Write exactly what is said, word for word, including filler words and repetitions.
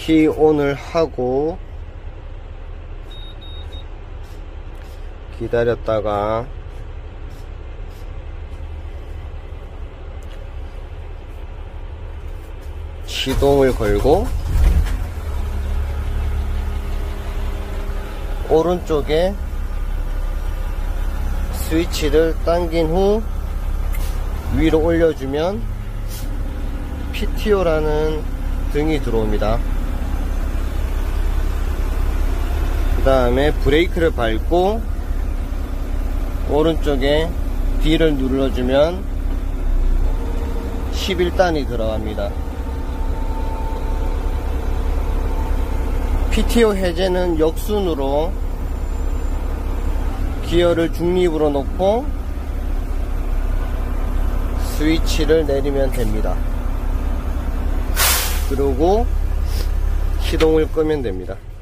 키 온을 하고 기다렸다가 시동을 걸고 오른쪽에 스위치를 당긴 후 위로 올려주면 피티오라는 등이 들어옵니다. 그 다음에 브레이크를 밟고 오른쪽에 D를 눌러주면 십일 단이 들어갑니다. 피티오 해제는 역순으로 기어를 중립으로 놓고 스위치를 내리면 됩니다. 그리고 시동을 끄면 됩니다.